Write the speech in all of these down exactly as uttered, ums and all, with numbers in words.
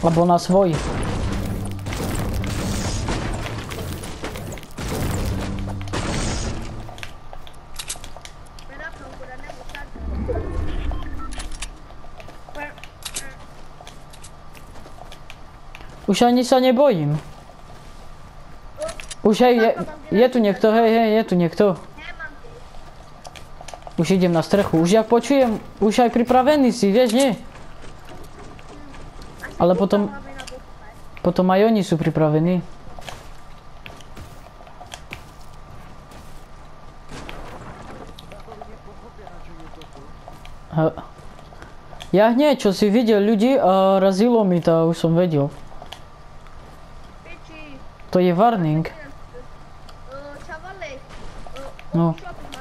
Lebo na svoj. Už ani sa nebojím. Už hej, je, je tu niekto, hej, hej, je tu niekto. Už idem na strechu, už jak počujem, už aj pripravený si, vieš, nie? Ale potom, potom aj oni sú pripravení. Ja hneď, čo si videl ľudí a razilo mi to, už som vedel. To je warning. No.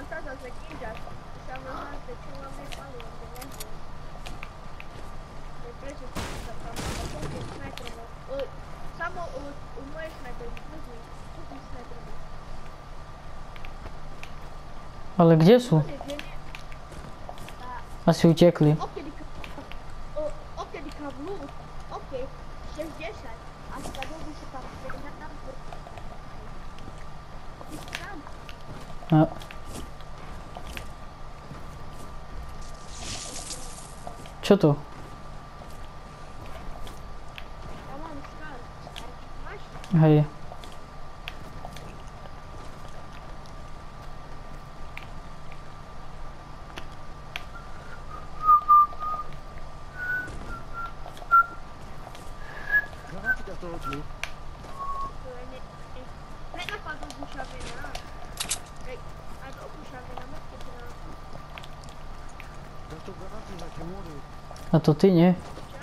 Ale kde sú? Asi utekli. No. Čo to? Hej. A to ty, nie?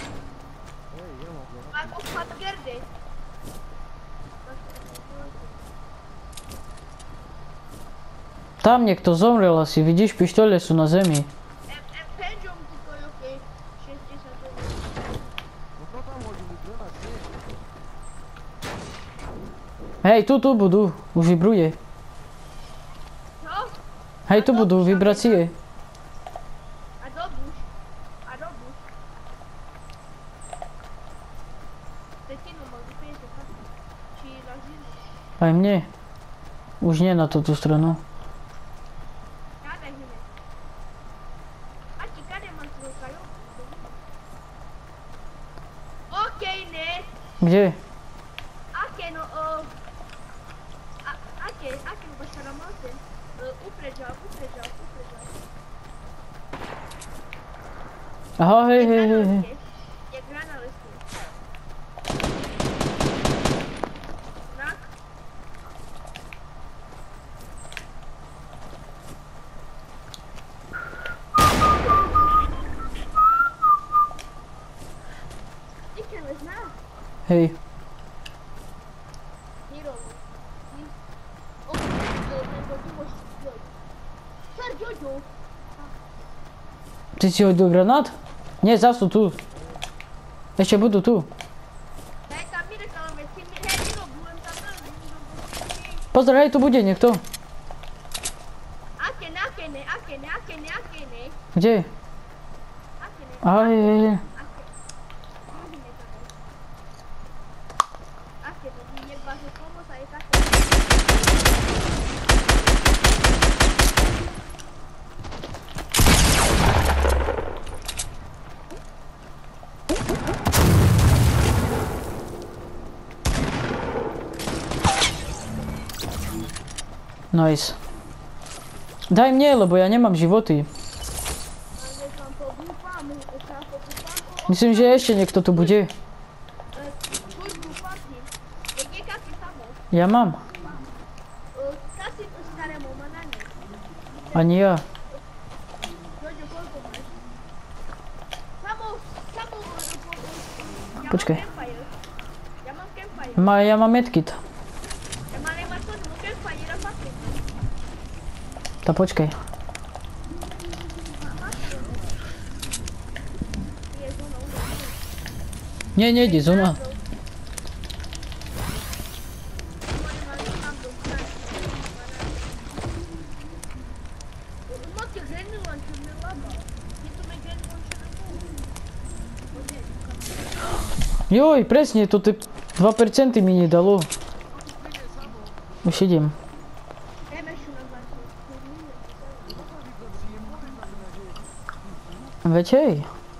Tam niekto zomrel asi, vidíš, pištole sú na zemi. Hej, tu, tu budú, už vybruje. Hej, tu budú vibrácie. Aj mne. Už nie na túto stranu. Kde? Aha, hej, hej, hej, hej. Hej. Ty si hodil granát? Nie, zas sú tu. Ešte budú tu. Pozor, hej, tu bude niekto. Kde? Aj, hej, hej. Nice. Daj mne, lebo ja nemám životy. Myslím, že ešte niekto tu bude. Ja mám. Ani ja. Počkaj. Ma, ja mám medkit. Tá, počkaj. Nie, nejde, zóna. Joj, presne, to ty dva percenta mi nedalo. Už idem. Veď hej.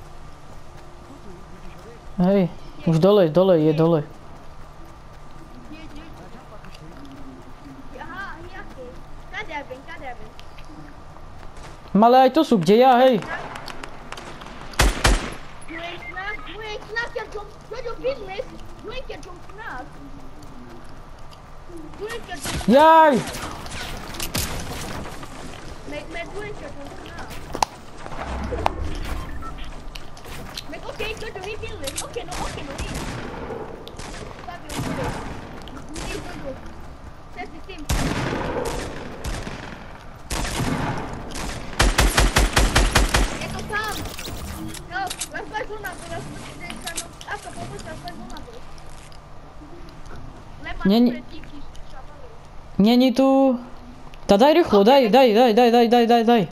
Hej, už dole, dole, je dole. Ale aj to sú, kde ja, hej. Jaj! Není, není tu... Tá daj rýchlo, daj, daj, daj, daj, daj, daj, daj, daj.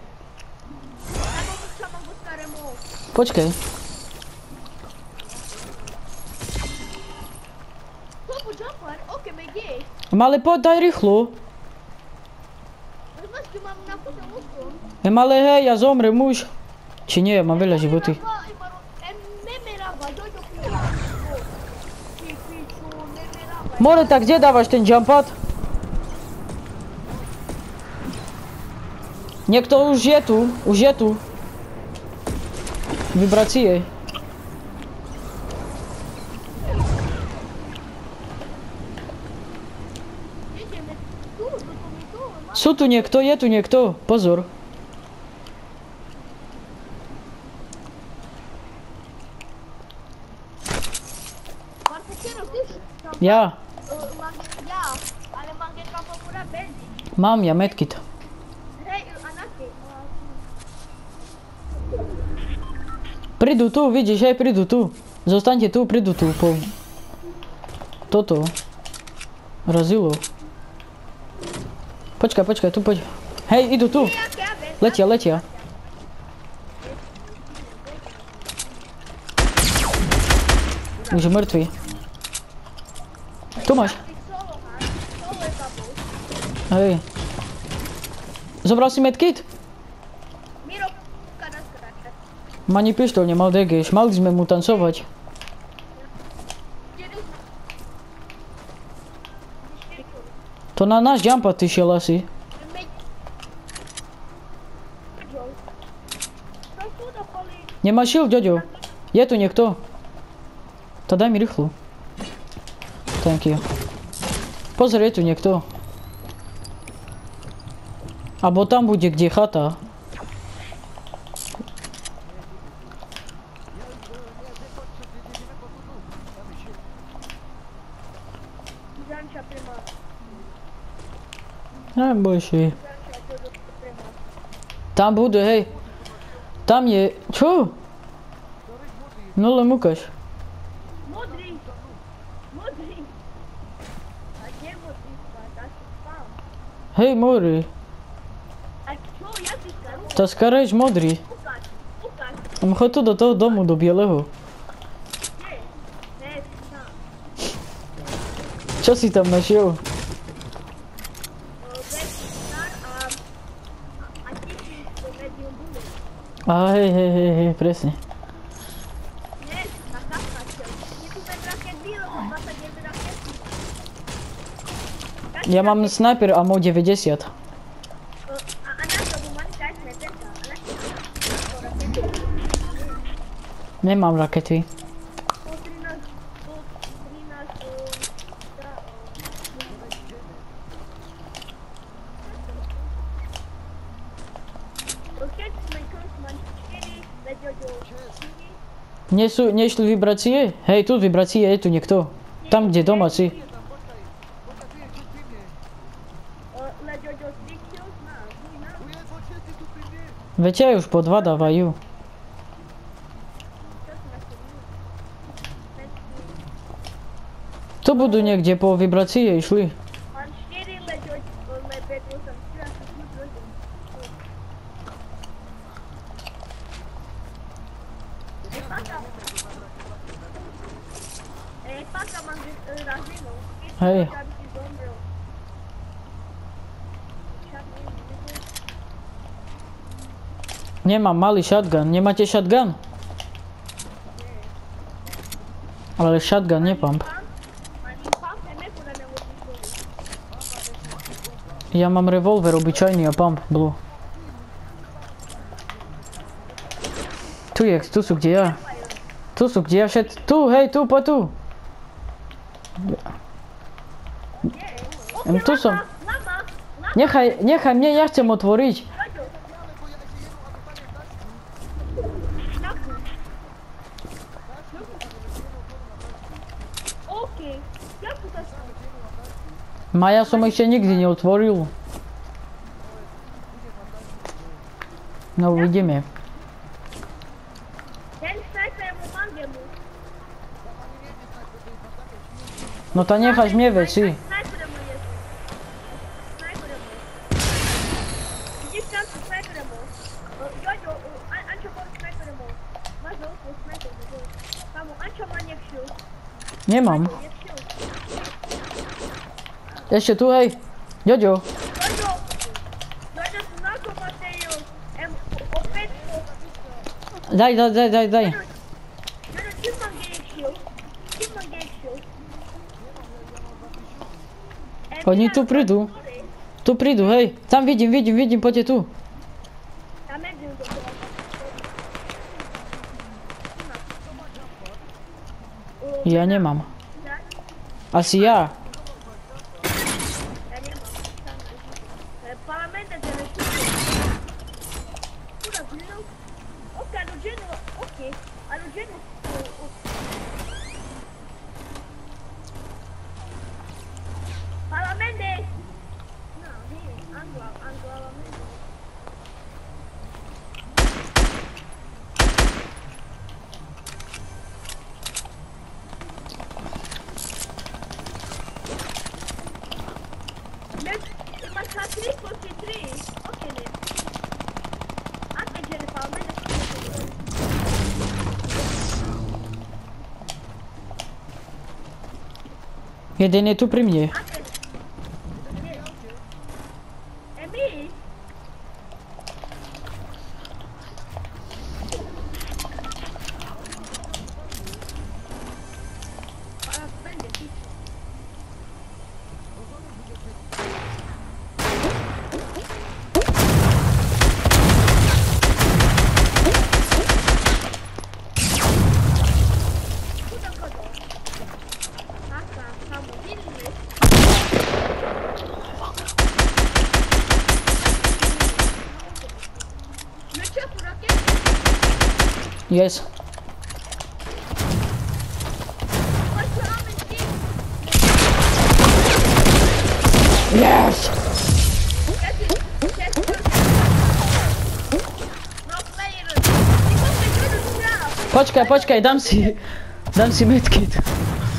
Počkej. Ale poď, daj rýchlo. Ale hej, ja zomrem už. Či nie, mám veľa životy. More, tak kde dávaš ten jump pad? Niekto už je tu, už je tu. Vibrácie. Sú tu niekto, je tu niekto, pozor. Ja. Mám ja medkit. Prídu tu, vidíš, hej, prídu tu. Zostaňte tu, prídu tu. Po... Toto. Razilo. Počkaj, počkaj, tu poď. Hej, idú tu. Letia, letia. Už je mŕtvý. Tu máš. Hej. Zobral si medkit? Ma ani pištol nemal degeš, mali sme mu tancovať. To na náš jump pad ty šiel asi. Nemáš shield, Jojo? Je tu niekto? To daj mi rýchlo. Thank you. Pozor, je tu niekto. Abo tam bude, kde chata. Neboj si. Tam bude, hej. Tam je... Čo? No len ukáž. Modrý. Modrý. A kde modrý spát? Asi spám. Hej, modrý. A čo? Jak si skaru? Tá skarajš modrý. Ukáž. Ukáž. Chod tu do toho domu, do bieleho. Kde? Ne, tam. Čo si tam našiel? A hej, hej, hej, hej, presne. Nie, na kapkačel. Je tu bez raket bylo, dvadsaťdeväť rakety. Ja mám sniper ammo deväťdesiat. A, a na to bu mani kaj sniperka. A na to rakety. Nemám rakety. sto trinásť, sto trinásť, Nie sú, nešli vibrácie? Hej, tu vibrácie, je tu niekto. Tam, kde doma si. Veď aj už po dva dávajú. Tu budú niekde po vibrácie išli. Ne, paka mam e, razinu. Hej. Da bi ti zomrio. Šatni, ne, Nemám malý shotgun. Nemáte shotgun? Ale shotgun, nie pump. ani pump ne budeme odlišili. Ja mám revolver obyčajný a pump blue. Tu je, tu sú kde ja. Tu sú kde ja všet... Tu, hej, tu, poď tu. Em, tu som. Lama, lama. Nechaj, nechaj mne, ja chcem otvoriť. OK, jak to tak? Maja som ešte nikdy neotvoril. No uvidíme. Ten snajper mu mangemu. No to necháš mne veci. Snajper mu je. Snajper mu. Ideš tam su snajper mu. Jojo, Ančo bol snajper mu. Máš veľkú snajper mu. Kamo, Ančo má nevšiu. Nemám. Nevšiu. Ešte tu, hej. Jojo. Jojo. Jojo, su znako Mateju. Em, opet. Daj, daj, daj, daj, daj. Jojo, čim mám nevšiu? Čim mám nevšiu? Oni tu prídu. Tu prídu, hej. Tam vidím, vidím, vidím, poďte tu. Tam neviem do toho. Ja nemám. Asi ja. Ja nemám. Parlamente deve Pura Gino? Ok, hanno Geno. Ok, hanno Geno. Parlamente! No, vieni, angolo, angolo, angolo. Mas tá três por três? Ok, né? Até que ele fala, mas Jeden je tu pri mne. é mi? Para prende aqui. Yes. Yes! Počkaj, počkaj, dám si... Dám si medkit.